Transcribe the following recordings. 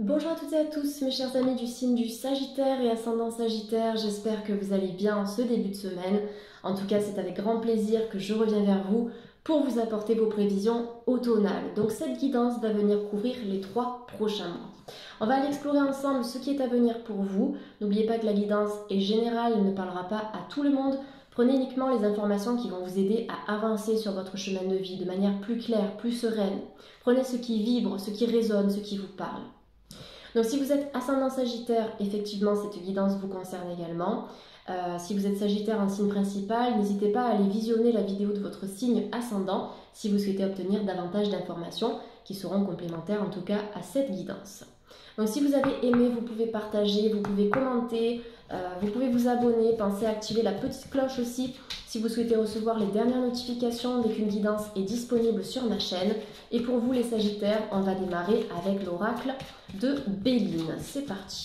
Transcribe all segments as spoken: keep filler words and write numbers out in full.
Bonjour à toutes et à tous mes chers amis du signe du Sagittaire et ascendant Sagittaire, j'espère que vous allez bien en ce début de semaine. En tout cas, c'est avec grand plaisir que je reviens vers vous pour vous apporter vos prévisions automnales. Donc cette guidance va venir couvrir les trois prochains mois. On va aller explorer ensemble ce qui est à venir pour vous. N'oubliez pas que la guidance est générale, elle ne parlera pas à tout le monde. Prenez uniquement les informations qui vont vous aider à avancer sur votre chemin de vie de manière plus claire, plus sereine. Prenez ce qui vibre, ce qui résonne, ce qui vous parle. Donc si vous êtes ascendant Sagittaire, effectivement cette guidance vous concerne également. Euh, si vous êtes Sagittaire en signe principal, n'hésitez pas à aller visionner la vidéo de votre signe ascendant si vous souhaitez obtenir davantage d'informations qui seront complémentaires en tout cas à cette guidance. Donc si vous avez aimé, vous pouvez partager, vous pouvez commenter, euh, vous pouvez vous abonner, pensez à activer la petite cloche aussi si vous souhaitez recevoir les dernières notifications dès qu'une guidance est disponible sur ma chaîne. Et pour vous les Sagittaires, on va démarrer avec l'oracle de Béline. C'est parti.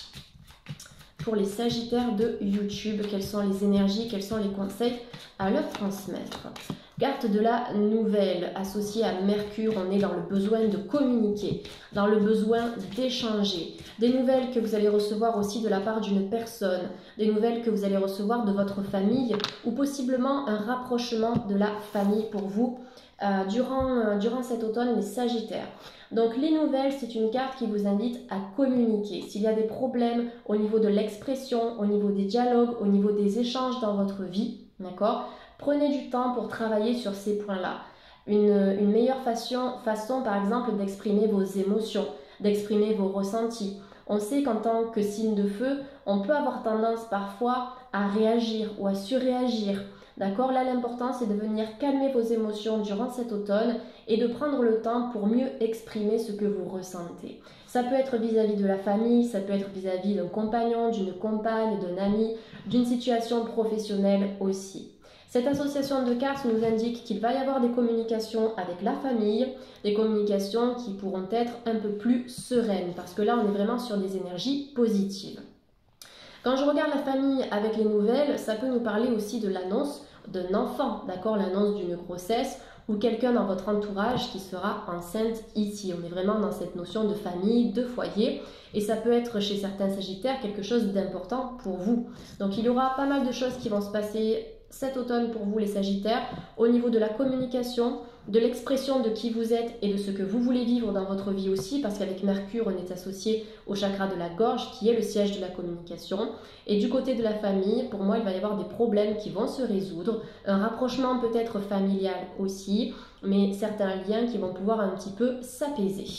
Pour les Sagittaires de YouTube, quelles sont les énergies, quels sont les conseils à leur transmettre? Carte de la nouvelle, associée à Mercure, on est dans le besoin de communiquer, dans le besoin d'échanger. Des nouvelles que vous allez recevoir aussi de la part d'une personne, des nouvelles que vous allez recevoir de votre famille ou possiblement un rapprochement de la famille pour vous euh, durant, euh, durant cet automne, les Sagittaires. Donc les nouvelles, c'est une carte qui vous invite à communiquer. S'il y a des problèmes au niveau de l'expression, au niveau des dialogues, au niveau des échanges dans votre vie, d'accord ? Prenez du temps pour travailler sur ces points-là. Une, une meilleure façon, façon, par exemple, d'exprimer vos émotions, d'exprimer vos ressentis. On sait qu'en tant que signe de feu, on peut avoir tendance parfois à réagir ou à surréagir. D'accord ? Là, l'important, c'est de venir calmer vos émotions durant cet automne et de prendre le temps pour mieux exprimer ce que vous ressentez. Ça peut être vis-à-vis de la famille, ça peut être vis-à-vis d'un compagnon, d'une compagne, d'un ami, d'une situation professionnelle aussi. Cette association de cartes nous indique qu'il va y avoir des communications avec la famille, des communications qui pourront être un peu plus sereines, parce que là, on est vraiment sur des énergies positives. Quand je regarde la famille avec les nouvelles, ça peut nous parler aussi de l'annonce d'un enfant, d'accord, l'annonce d'une grossesse ou quelqu'un dans votre entourage qui sera enceinte ici. On est vraiment dans cette notion de famille, de foyer, et ça peut être chez certains Sagittaires quelque chose d'important pour vous. Donc il y aura pas mal de choses qui vont se passer cet automne pour vous les Sagittaires au niveau de la communication, de l'expression de qui vous êtes et de ce que vous voulez vivre dans votre vie aussi, parce qu'avec Mercure on est associé au chakra de la gorge qui est le siège de la communication. Et du côté de la famille, pour moi il va y avoir des problèmes qui vont se résoudre, un rapprochement peut-être familial aussi, mais certains liens qui vont pouvoir un petit peu s'apaiser.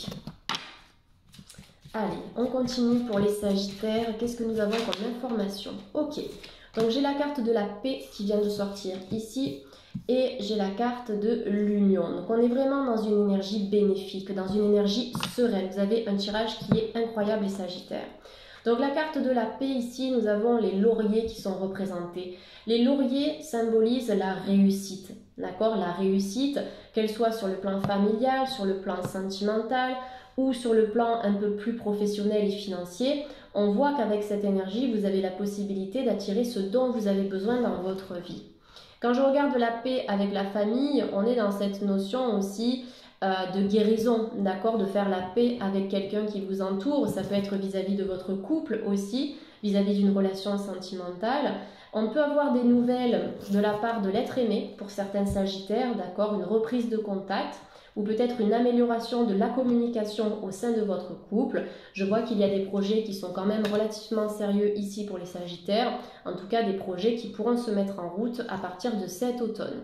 Allez, on continue pour les Sagittaires. Qu'est-ce que nous avons comme information? Ok. Donc j'ai la carte de la paix qui vient de sortir ici et j'ai la carte de l'union. Donc on est vraiment dans une énergie bénéfique, dans une énergie sereine. Vous avez un tirage qui est incroyable les Sagittaires. Donc la carte de la paix ici, nous avons les lauriers qui sont représentés. Les lauriers symbolisent la réussite, d'accord? La réussite, qu'elle soit sur le plan familial, sur le plan sentimental ou sur le plan un peu plus professionnel et financier. On voit qu'avec cette énergie, vous avez la possibilité d'attirer ce dont vous avez besoin dans votre vie. Quand je regarde la paix avec la famille, on est dans cette notion aussi euh, de guérison, d'accord, de faire la paix avec quelqu'un qui vous entoure. Ça peut être vis-à-vis de votre couple aussi, vis-à-vis d'une relation sentimentale. On peut avoir des nouvelles de la part de l'être aimé pour certains Sagittaires, d'accord, une reprise de contact, ou peut-être une amélioration de la communication au sein de votre couple. Je vois qu'il y a des projets qui sont quand même relativement sérieux ici pour les Sagittaires, en tout cas des projets qui pourront se mettre en route à partir de cet automne.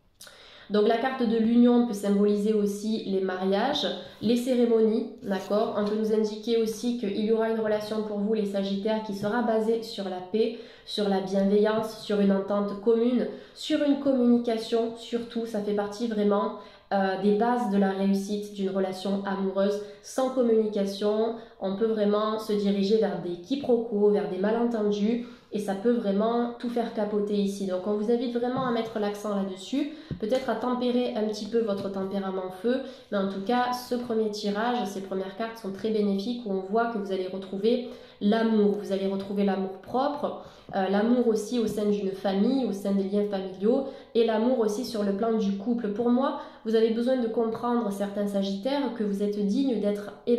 Donc la carte de l'union peut symboliser aussi les mariages, les cérémonies, d'accord. On peut nous indiquer aussi qu'il y aura une relation pour vous les Sagittaires qui sera basée sur la paix, sur la bienveillance, sur une entente commune, sur une communication, surtout ça fait partie vraiment Euh, des bases de la réussite d'une relation amoureuse. Sans communication, on peut vraiment se diriger vers des quiproquos, vers des malentendus et ça peut vraiment tout faire capoter ici. Donc on vous invite vraiment à mettre l'accent là-dessus, peut-être à tempérer un petit peu votre tempérament feu, mais en tout cas ce premier tirage, ces premières cartes sont très bénéfiques où on voit que vous allez retrouver l'amour, vous allez retrouver l'amour propre, euh, l'amour aussi au sein d'une famille, au sein des liens familiaux et l'amour aussi sur le plan du couple. Pour moi, vous avez besoin de comprendre certains Sagittaires que vous êtes digne d'être aimé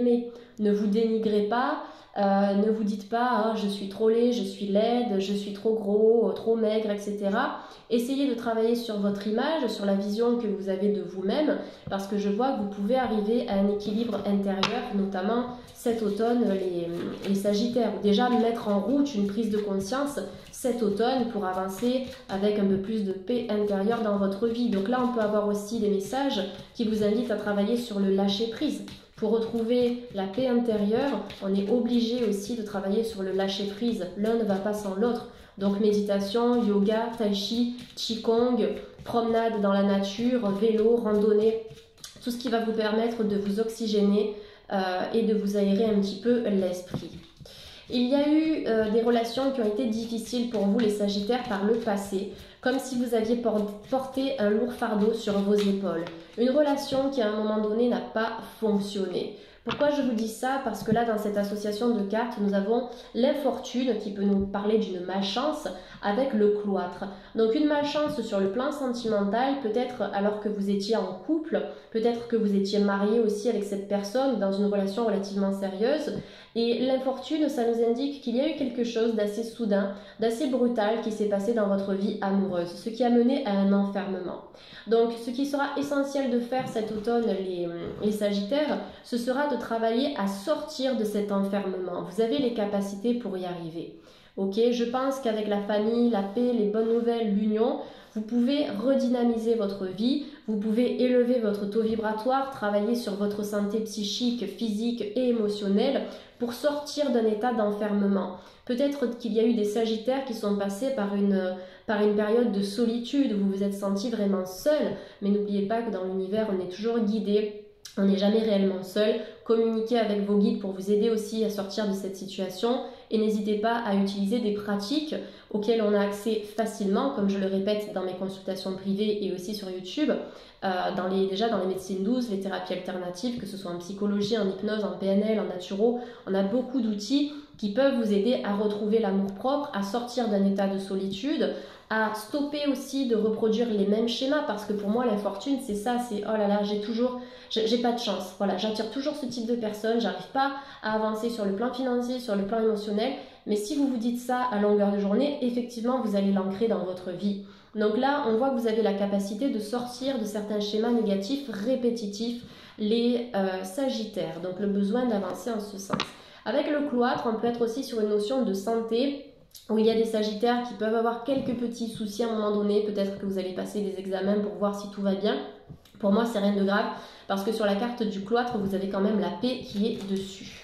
ne vous dénigrez pas. Euh, ne vous dites pas oh, je suis trop laid, je suis laide, je suis trop gros, trop maigre, et cetera. Essayez de travailler sur votre image, sur la vision que vous avez de vous-même, parce que je vois que vous pouvez arriver à un équilibre intérieur, notamment cet automne, les, les Sagittaires. Déjà mettre en route une prise de conscience cet automne pour avancer avec un peu plus de paix intérieure dans votre vie. Donc là, on peut avoir aussi des messages qui vous invitent à travailler sur le lâcher-prise. Pour retrouver la paix intérieure, on est obligé aussi de travailler sur le lâcher-prise. L'un ne va pas sans l'autre. Donc méditation, yoga, tai chi, qigong, promenade dans la nature, vélo, randonnée, tout ce qui va vous permettre de vous oxygéner euh, et de vous aérer un petit peu l'esprit. Il y a eu euh, des relations qui ont été difficiles pour vous les Sagittaires par le passé, comme si vous aviez porté un lourd fardeau sur vos épaules. Une relation qui à un moment donné n'a pas fonctionné. Pourquoi je vous dis ça? Parce que là, dans cette association de cartes, nous avons l'infortune qui peut nous parler d'une malchance avec le cloître. Donc une malchance sur le plan sentimental, peut-être alors que vous étiez en couple, peut-être que vous étiez marié aussi avec cette personne dans une relation relativement sérieuse. Et l'infortune, ça nous indique qu'il y a eu quelque chose d'assez soudain, d'assez brutal qui s'est passé dans votre vie amoureuse, ce qui a mené à un enfermement. Donc ce qui sera essentiel de faire cet automne, les, les Sagittaires, ce sera de travailler à sortir de cet enfermement. Vous avez les capacités pour y arriver. Ok, je pense qu'avec la famille, la paix, les bonnes nouvelles, l'union, vous pouvez redynamiser votre vie, vous pouvez élever votre taux vibratoire, travailler sur votre santé psychique, physique et émotionnelle pour sortir d'un état d'enfermement. Peut-être qu'il y a eu des Sagittaires qui sont passés par une, par une période de solitude, vous vous êtes senti vraiment seul, mais n'oubliez pas que dans l'univers, on est toujours guidé. On n'est jamais réellement seul. Communiquez avec vos guides pour vous aider aussi à sortir de cette situation et n'hésitez pas à utiliser des pratiques auxquelles on a accès facilement, comme je le répète dans mes consultations privées et aussi sur YouTube, euh, dans les, déjà dans les médecines douces, les thérapies alternatives, que ce soit en psychologie, en hypnose, en P N L, en naturo, on a beaucoup d'outils qui peuvent vous aider à retrouver l'amour-propre, à sortir d'un état de solitude, à stopper aussi de reproduire les mêmes schémas, parce que pour moi l'infortune c'est ça, c'est oh là là j'ai toujours, j'ai pas de chance, voilà, j'attire toujours ce type de personnes, j'arrive pas à avancer sur le plan financier, sur le plan émotionnel, mais si vous vous dites ça à longueur de journée, effectivement vous allez l'ancrer dans votre vie. Donc là on voit que vous avez la capacité de sortir de certains schémas négatifs répétitifs, les euh, Sagittaires, donc le besoin d'avancer en ce sens. Avec le cloître, on peut être aussi sur une notion de santé, où il y a des Sagittaires qui peuvent avoir quelques petits soucis à un moment donné, peut-être que vous allez passer des examens pour voir si tout va bien. Pour moi, c'est rien de grave, parce que sur la carte du cloître, vous avez quand même la paix qui est dessus.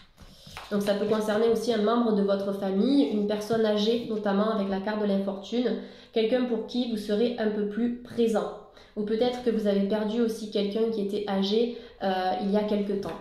Donc ça peut concerner aussi un membre de votre famille, une personne âgée, notamment avec la carte de l'infortune, quelqu'un pour qui vous serez un peu plus présent. Ou peut-être que vous avez perdu aussi quelqu'un qui était âgé euh, il y a quelque temps.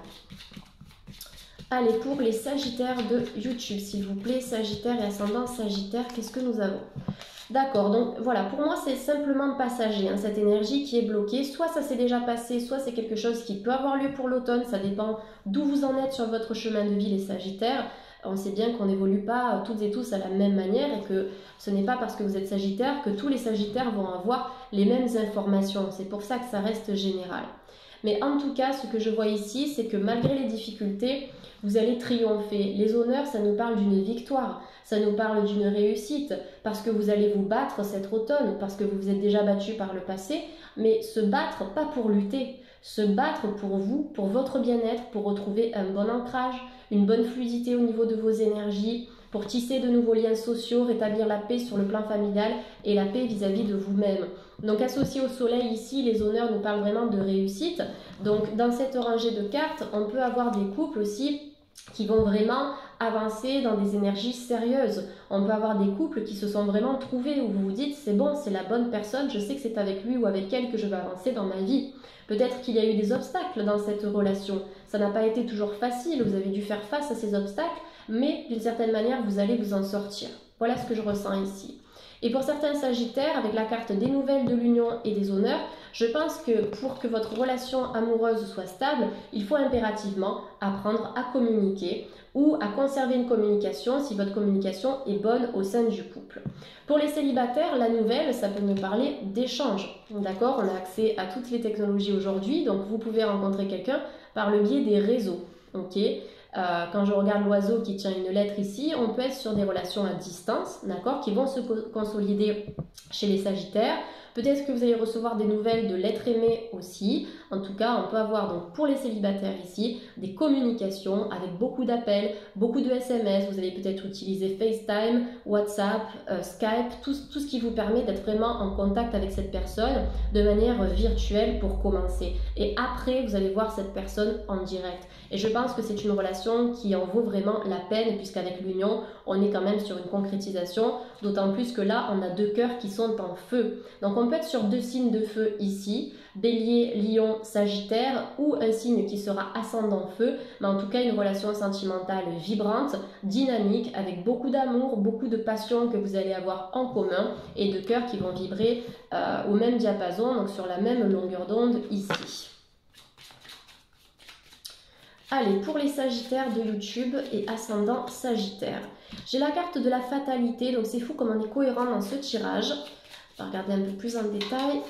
Allez, pour les Sagittaires de YouTube, s'il vous plaît, Sagittaire et ascendant Sagittaire, qu'est-ce que nous avons? D'accord, donc voilà, pour moi c'est simplement passager, hein, cette énergie qui est bloquée. Soit ça s'est déjà passé, soit c'est quelque chose qui peut avoir lieu pour l'automne, ça dépend d'où vous en êtes sur votre chemin de vie les Sagittaires. On sait bien qu'on n'évolue pas toutes et tous à la même manière et que ce n'est pas parce que vous êtes Sagittaire que tous les Sagittaires vont avoir les mêmes informations. C'est pour ça que ça reste général. Mais en tout cas, ce que je vois ici, c'est que malgré les difficultés, vous allez triompher. Les honneurs, ça nous parle d'une victoire, ça nous parle d'une réussite, parce que vous allez vous battre cet automne, parce que vous vous êtes déjà battu par le passé, mais se battre pas pour lutter, se battre pour vous, pour votre bien-être, pour retrouver un bon ancrage, une bonne fluidité au niveau de vos énergies, pour tisser de nouveaux liens sociaux, rétablir la paix sur le plan familial et la paix vis-à-vis de vous-même. Donc associé au soleil ici, les honneurs nous parlent vraiment de réussite. Donc dans cette rangée de cartes, on peut avoir des couples aussi qui vont vraiment avancer dans des énergies sérieuses. On peut avoir des couples qui se sont vraiment trouvés où vous vous dites c'est bon, c'est la bonne personne, je sais que c'est avec lui ou avec elle que je vais avancer dans ma vie. Peut-être qu'il y a eu des obstacles dans cette relation. Ça n'a pas été toujours facile, vous avez dû faire face à ces obstacles, mais d'une certaine manière, vous allez vous en sortir. Voilà ce que je ressens ici. Et pour certains Sagittaires, avec la carte des nouvelles de l'union et des honneurs, je pense que pour que votre relation amoureuse soit stable, il faut impérativement apprendre à communiquer ou à conserver une communication si votre communication est bonne au sein du couple. Pour les célibataires, la nouvelle, ça peut nous parler d'échange. D'accord, on a accès à toutes les technologies aujourd'hui, donc vous pouvez rencontrer quelqu'un par le biais des réseaux. ok. Euh, quand je regarde l'oiseau qui tient une lettre ici, on peut être sur des relations à distance, d'accord, qui vont se co consolider chez les Sagittaires. Peut-être que vous allez recevoir des nouvelles de l'être aimé aussi. En tout cas, on peut avoir donc pour les célibataires ici des communications avec beaucoup d'appels, beaucoup de S M S. Vous allez peut-être utiliser FaceTime, WhatsApp, euh, Skype, tout, tout ce qui vous permet d'être vraiment en contact avec cette personne de manière virtuelle pour commencer. Et après, vous allez voir cette personne en direct. Et je pense que c'est une relation qui en vaut vraiment la peine puisqu'avec l'union, on est quand même sur une concrétisation. D'autant plus que là, on a deux cœurs qui sont en feu. Donc on peut être sur deux signes de feu ici, Bélier, Lion, Sagittaire, ou un signe qui sera ascendant feu, mais en tout cas une relation sentimentale vibrante, dynamique, avec beaucoup d'amour, beaucoup de passion que vous allez avoir en commun et de cœurs qui vont vibrer euh, au même diapason, donc sur la même longueur d'onde ici. Allez, pour les Sagittaires de YouTube et ascendant Sagittaire, j'ai la carte de la fatalité, donc c'est fou comme on est cohérent dans ce tirage. On va regarder un peu plus en détail.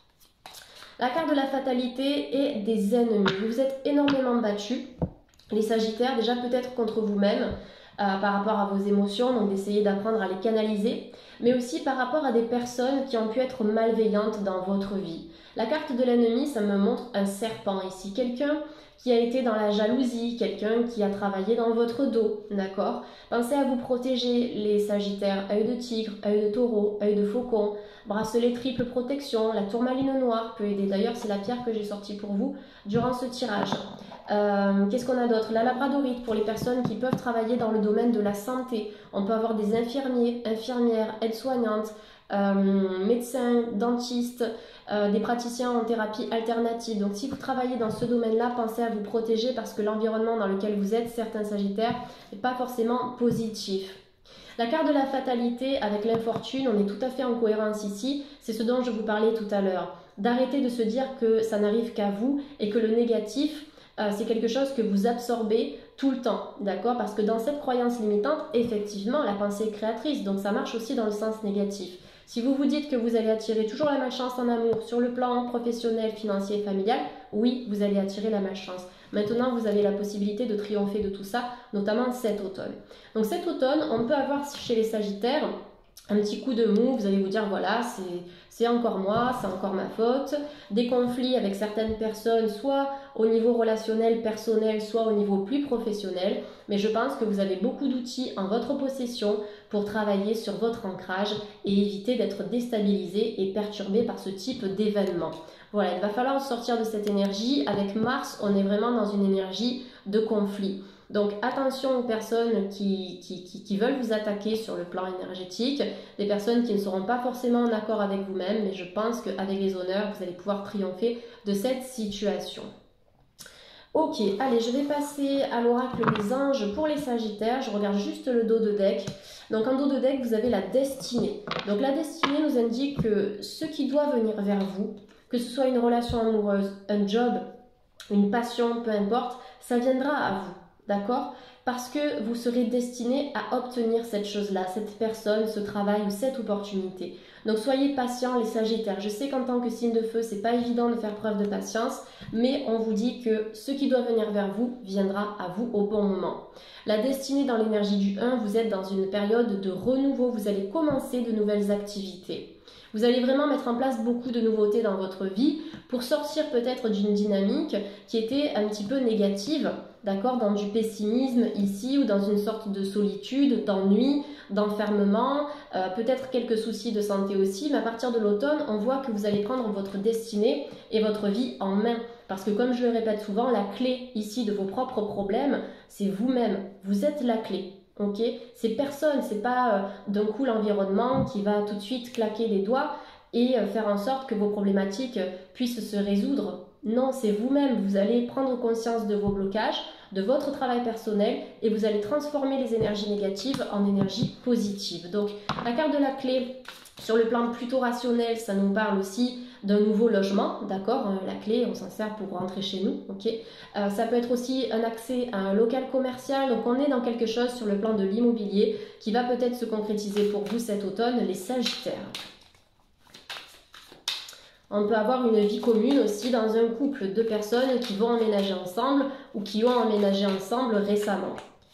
La carte de la fatalité est des ennemis. Vous vous êtes énormément battus, les Sagittaires, déjà peut-être contre vous-même, euh, par rapport à vos émotions, donc d'essayer d'apprendre à les canaliser, mais aussi par rapport à des personnes qui ont pu être malveillantes dans votre vie. La carte de l'ennemi, ça me montre un serpent ici, quelqu'un qui a été dans la jalousie, quelqu'un qui a travaillé dans votre dos, d'accord? Pensez à vous protéger, les Sagittaires, œil de tigre, œil de taureau, œil de faucon, bracelet triple protection, la tourmaline noire peut aider. D'ailleurs, c'est la pierre que j'ai sortie pour vous durant ce tirage. Euh, Qu'est-ce qu'on a d'autre? La labradorite pour les personnes qui peuvent travailler dans le domaine de la santé. On peut avoir des infirmiers, infirmières, aides-soignantes, euh, médecins, dentistes, euh, des praticiens en thérapie alternative. Donc si vous travaillez dans ce domaine-là, pensez à vous protéger parce que l'environnement dans lequel vous êtes, certains Sagittaires, n'est pas forcément positif. La carte de la fatalité avec l'infortune, on est tout à fait en cohérence ici. C'est ce dont je vous parlais tout à l'heure. D'arrêter de se dire que ça n'arrive qu'à vous et que le négatif, euh, c'est quelque chose que vous absorbez tout le temps, d'accord? Parce que dans cette croyance limitante, effectivement, la pensée est créatrice, donc ça marche aussi dans le sens négatif. Si vous vous dites que vous allez attirer toujours la malchance en amour sur le plan professionnel, financier et familial, oui, vous allez attirer la malchance. Maintenant, vous avez la possibilité de triompher de tout ça, notamment cet automne. Donc cet automne, on peut avoir chez les Sagittaires un petit coup de mou, vous allez vous dire voilà, c'est encore moi, c'est encore ma faute. Des conflits avec certaines personnes, soit au niveau relationnel, personnel, soit au niveau plus professionnel. Mais je pense que vous avez beaucoup d'outils en votre possession pour travailler sur votre ancrage et éviter d'être déstabilisé et perturbé par ce type d'événement. Voilà, il va falloir sortir de cette énergie. Avec Mars, on est vraiment dans une énergie de conflit. Donc attention aux personnes qui, qui, qui, qui veulent vous attaquer sur le plan énergétique, des personnes qui ne seront pas forcément en accord avec vous-même, mais je pense qu'avec les honneurs, vous allez pouvoir triompher de cette situation. Ok, allez, je vais passer à l'oracle des anges pour les Sagittaires. Je regarde juste le dos de deck. Donc en dos de deck, vous avez la destinée. Donc la destinée nous indique que ce qui doit venir vers vous, que ce soit une relation amoureuse, un job, une passion, peu importe, ça viendra à vous. D'accord? Parce que vous serez destiné à obtenir cette chose-là, cette personne, ce travail ou cette opportunité. Donc soyez patients les Sagittaires. Je sais qu'en tant que signe de feu, c'est pas évident de faire preuve de patience, mais on vous dit que ce qui doit venir vers vous viendra à vous au bon moment. La destinée dans l'énergie du un, vous êtes dans une période de renouveau, vous allez commencer de nouvelles activités. Vous allez vraiment mettre en place beaucoup de nouveautés dans votre vie pour sortir peut-être d'une dynamique qui était un petit peu négative, d'accord, dans du pessimisme ici ou dans une sorte de solitude, d'ennui, d'enfermement, euh, peut-être quelques soucis de santé aussi, mais à partir de l'automne, on voit que vous allez prendre votre destinée et votre vie en main. Parce que comme je le répète souvent, la clé ici de vos propres problèmes, c'est vous-même. Vous êtes la clé. Ok, c'est personne, c'est pas euh, d'un coup l'environnement qui va tout de suite claquer les doigts et euh, faire en sorte que vos problématiques euh, puissent se résoudre. Non, c'est vous-même. Vous allez prendre conscience de vos blocages, de votre travail personnel et vous allez transformer les énergies négatives en énergies positives. Donc, la carte de la clé, sur le plan plutôt rationnel, ça nous parle aussi d'un nouveau logement, d'accord? La clé, on s'en sert pour rentrer chez nous, ok? Euh, ça peut être aussi un accès à un local commercial, donc on est dans quelque chose sur le plan de l'immobilier qui va peut-être se concrétiser pour vous cet automne, les Sagittaires. On peut avoir une vie commune aussi dans un couple de personnes qui vont emménager ensemble ou qui ont emménagé ensemble récemment.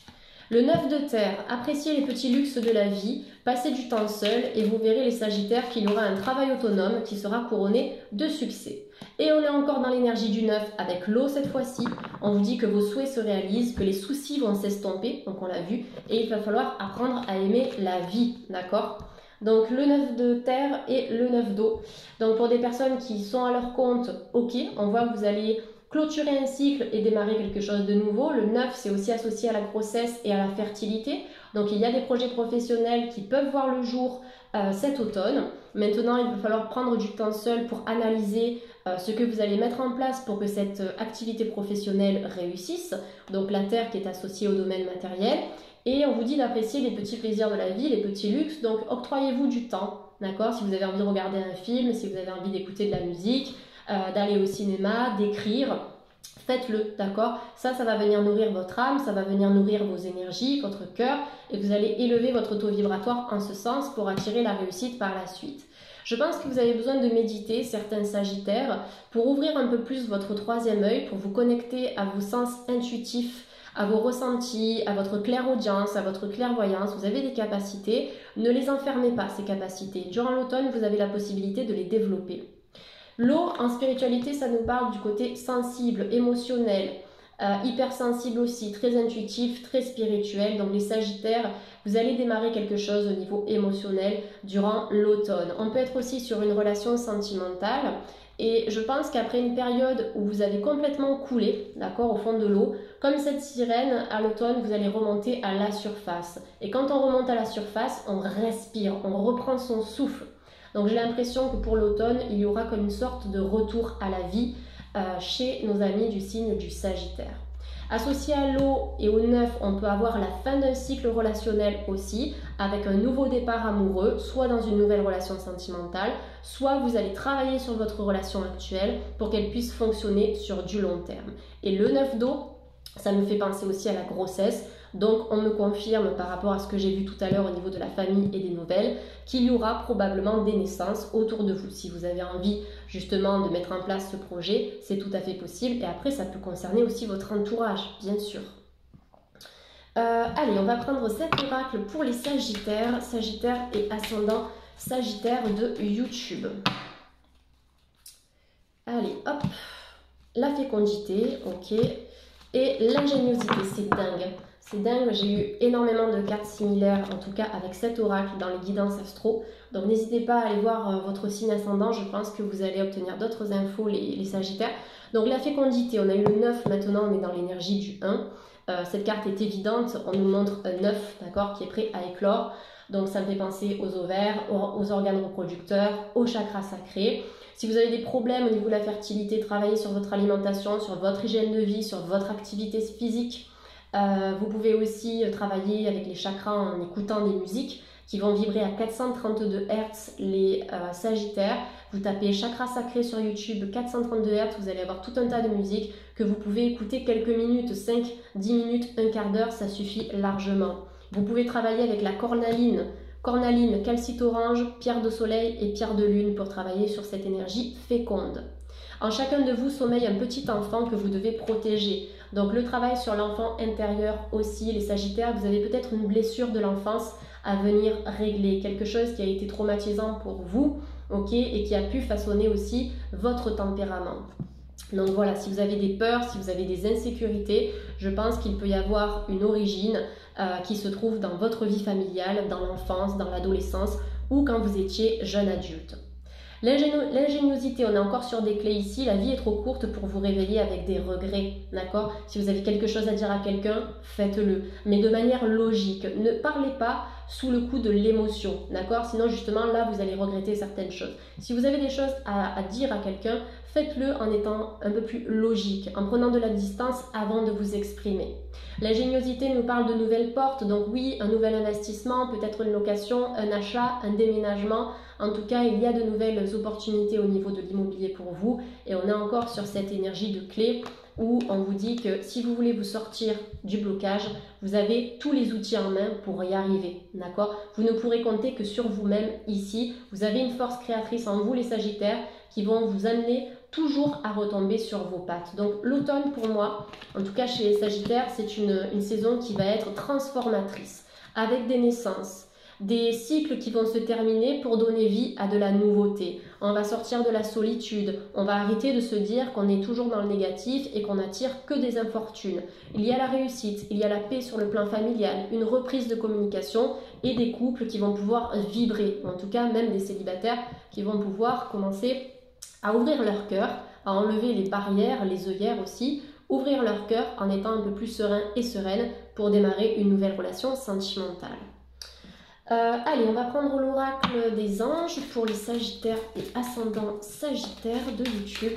Le neuf de terre, appréciez les petits luxes de la vie, passez du temps seul et vous verrez les sagittaires qu'il y aura un travail autonome qui sera couronné de succès. Et on est encore dans l'énergie du neuf avec l'eau cette fois-ci. On vous dit que vos souhaits se réalisent, que les soucis vont s'estomper, donc on l'a vu, et il va falloir apprendre à aimer la vie, d'accord ? Donc le neuf de terre et le neuf d'eau. Donc pour des personnes qui sont à leur compte, ok, on voit que vous allez clôturer un cycle et démarrer quelque chose de nouveau. Le neuf, c'est aussi associé à la grossesse et à la fertilité. Donc il y a des projets professionnels qui peuvent voir le jour euh, cet automne. Maintenant, il va falloir prendre du temps seul pour analyser euh, ce que vous allez mettre en place pour que cette euh, activité professionnelle réussisse. Donc la terre qui est associée au domaine matériel. Et on vous dit d'apprécier les petits plaisirs de la vie, les petits luxes. Donc octroyez-vous du temps, d'accord ? Si vous avez envie de regarder un film, si vous avez envie d'écouter de la musique, Euh, d'aller au cinéma, d'écrire, faites-le, d'accord? Ça, ça va venir nourrir votre âme, ça va venir nourrir vos énergies, votre cœur, et vous allez élever votre taux vibratoire en ce sens pour attirer la réussite par la suite. Je pense que vous avez besoin de méditer, certains sagittaires, pour ouvrir un peu plus votre troisième œil, pour vous connecter à vos sens intuitifs, à vos ressentis, à votre clairaudience, à votre clairvoyance. Vous avez des capacités, ne les enfermez pas, ces capacités. Durant l'automne, vous avez la possibilité de les développer. L'eau, en spiritualité, ça nous parle du côté sensible, émotionnel, euh, hypersensible aussi, très intuitif, très spirituel. Donc les sagittaires, vous allez démarrer quelque chose au niveau émotionnel durant l'automne. On peut être aussi sur une relation sentimentale. Et je pense qu'après une période où vous avez complètement coulé, d'accord, au fond de l'eau, comme cette sirène, à l'automne, vous allez remonter à la surface. Et quand on remonte à la surface, on respire, on reprend son souffle. Donc j'ai l'impression que pour l'automne, il y aura comme une sorte de retour à la vie euh, chez nos amis du signe du Sagittaire. Associé à l'eau et au neuf, on peut avoir la fin d'un cycle relationnel aussi, avec un nouveau départ amoureux, soit dans une nouvelle relation sentimentale, soit vous allez travailler sur votre relation actuelle pour qu'elle puisse fonctionner sur du long terme. Et le neuf d'eau, ça me fait penser aussi à la grossesse. Donc on me confirme par rapport à ce que j'ai vu tout à l'heure au niveau de la famille et des nouvelles qu'il y aura probablement des naissances autour de vous. Si vous avez envie justement de mettre en place ce projet, c'est tout à fait possible. Et après, ça peut concerner aussi votre entourage, bien sûr. Euh, allez, on va prendre cet oracle pour les Sagittaires. Sagittaire et ascendant Sagittaire de YouTube. Allez, hop. La fécondité, ok. Et l'ingéniosité, c'est dingue. C'est dingue, j'ai eu énormément de cartes similaires, en tout cas avec cet oracle dans les guidances astro. Donc n'hésitez pas à aller voir euh, votre signe ascendant, je pense que vous allez obtenir d'autres infos, les, les Sagittaires. Donc la fécondité, on a eu le neuf, maintenant on est dans l'énergie du un. Euh, cette carte est évidente, on nous montre un neuf, d'accord, qui est prêt à éclore. Donc ça me fait penser aux ovaires, aux, aux organes reproducteurs, aux chakras sacrés. Si vous avez des problèmes au niveau de la fertilité, travaillez sur votre alimentation, sur votre hygiène de vie, sur votre activité physique. Euh, vous pouvez aussi travailler avec les chakras en écoutant des musiques qui vont vibrer à quatre cent trente-deux hertz, les euh, Sagittaires. Vous tapez chakra sacré sur YouTube, quatre cent trente-deux hertz, vous allez avoir tout un tas de musiques que vous pouvez écouter quelques minutes, cinq, dix minutes, un quart d'heure, ça suffit largement. Vous pouvez travailler avec la cornaline, cornaline, calcite orange, pierre de soleil et pierre de lune pour travailler sur cette énergie féconde. En chacun de vous sommeille un petit enfant que vous devez protéger. Donc le travail sur l'enfant intérieur aussi, les Sagittaires, vous avez peut-être une blessure de l'enfance à venir régler, quelque chose qui a été traumatisant pour vous, ok, et qui a pu façonner aussi votre tempérament. Donc voilà, si vous avez des peurs, si vous avez des insécurités, je pense qu'il peut y avoir une origine euh, qui se trouve dans votre vie familiale, dans l'enfance, dans l'adolescence ou quand vous étiez jeune adulte. L'ingéniosité, on est encore sur des clés ici, la vie est trop courte pour vous réveiller avec des regrets, d'accord? Si vous avez quelque chose à dire à quelqu'un, faites-le, mais de manière logique. Ne parlez pas sous le coup de l'émotion, d'accord? Sinon, justement, là, vous allez regretter certaines choses. Si vous avez des choses à, à dire à quelqu'un, faites-le en étant un peu plus logique, en prenant de la distance avant de vous exprimer. L'ingéniosité nous parle de nouvelles portes, donc oui, un nouvel investissement, peut-être une location, un achat, un déménagement. En tout cas, il y a de nouvelles opportunités au niveau de l'immobilier pour vous et on est encore sur cette énergie de clé où on vous dit que si vous voulez vous sortir du blocage, vous avez tous les outils en main pour y arriver, d'accord? Vous ne pourrez compter que sur vous-même ici. Vous avez une force créatrice en vous, les Sagittaires, qui vont vous amener toujours à retomber sur vos pattes. Donc l'automne pour moi, en tout cas chez les Sagittaires, c'est une, une saison qui va être transformatrice, avec des naissances, des cycles qui vont se terminer pour donner vie à de la nouveauté. On va sortir de la solitude, on va arrêter de se dire qu'on est toujours dans le négatif et qu'on n'attire que des infortunes. Il y a la réussite, il y a la paix sur le plan familial, une reprise de communication et des couples qui vont pouvoir vibrer, en tout cas même des célibataires qui vont pouvoir commencer à ouvrir leur cœur, à enlever les barrières, les œillères aussi, ouvrir leur cœur en étant un peu plus serein et sereine pour démarrer une nouvelle relation sentimentale. Euh, allez, on va prendre l'oracle des anges pour les Sagittaires et ascendants Sagittaires de YouTube.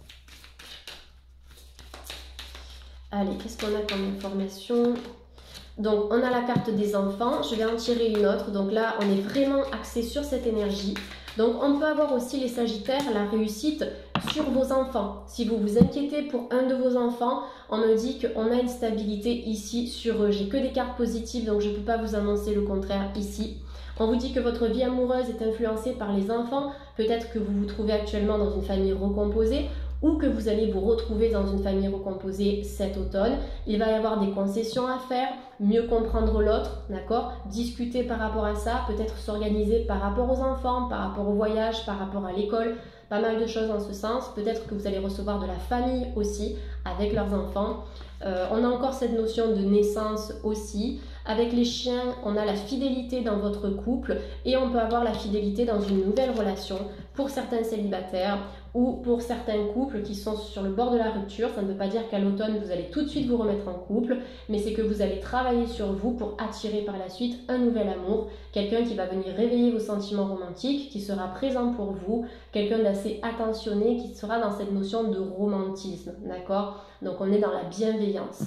Allez, qu'est-ce qu'on a comme information? Donc, on a la carte des enfants. Je vais en tirer une autre. Donc là, on est vraiment axé sur cette énergie. Donc, on peut avoir aussi les Sagittaires, la réussite sur vos enfants. Si vous vous inquiétez pour un de vos enfants, on me dit qu'on a une stabilité ici sur eux. J'ai que des cartes positives, donc je ne peux pas vous annoncer le contraire ici. On vous dit que votre vie amoureuse est influencée par les enfants. Peut-être que vous vous trouvez actuellement dans une famille recomposée ou que vous allez vous retrouver dans une famille recomposée cet automne. Il va y avoir des concessions à faire, mieux comprendre l'autre, d'accord? Discuter par rapport à ça, peut-être s'organiser par rapport aux enfants, par rapport au voyage, par rapport à l'école, pas mal de choses en ce sens. Peut-être que vous allez recevoir de la famille aussi avec leurs enfants. Euh, on a encore cette notion de naissance aussi. Avec les chiens, on a la fidélité dans votre couple et on peut avoir la fidélité dans une nouvelle relation pour certains célibataires ou pour certains couples qui sont sur le bord de la rupture. Ça ne veut pas dire qu'à l'automne, vous allez tout de suite vous remettre en couple, mais c'est que vous allez travailler sur vous pour attirer par la suite un nouvel amour, quelqu'un qui va venir réveiller vos sentiments romantiques, qui sera présent pour vous, quelqu'un d'assez attentionné, qui sera dans cette notion de romantisme, d'accord? Donc on est dans la bienveillance.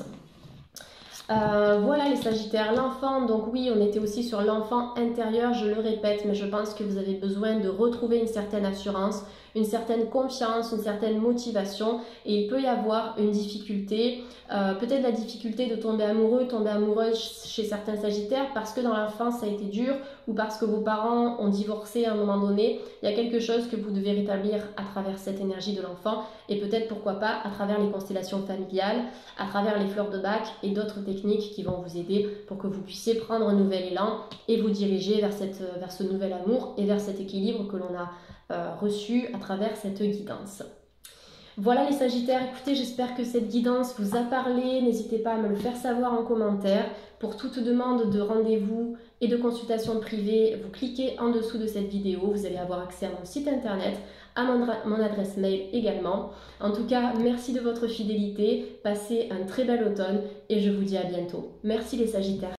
Euh, voilà les Sagittaires, l'enfant, donc oui, on était aussi sur l'enfant intérieur, je le répète, mais je pense que vous avez besoin de retrouver une certaine assurance, une certaine confiance, une certaine motivation, et il peut y avoir une difficulté, euh, peut-être la difficulté de tomber amoureux, tomber amoureuse chez certains Sagittaires parce que dans l'enfance ça a été dur ou parce que vos parents ont divorcé à un moment donné. Il y a quelque chose que vous devez rétablir à travers cette énergie de l'enfant et peut-être pourquoi pas à travers les constellations familiales, à travers les fleurs de bac et d'autres techniques qui vont vous aider pour que vous puissiez prendre un nouvel élan et vous diriger vers, cette, vers ce nouvel amour et vers cet équilibre que l'on a Euh, reçu à travers cette guidance. Voilà les Sagittaires, écoutez, j'espère que cette guidance vous a parlé. N'hésitez pas à me le faire savoir en commentaire. Pour toute demande de rendez-vous et de consultation privée, vous cliquez en dessous de cette vidéo. Vous allez avoir accès à mon site internet, à mon, mon adresse mail également. En tout cas, merci de votre fidélité. Passez un très bel automne et je vous dis à bientôt. Merci les Sagittaires.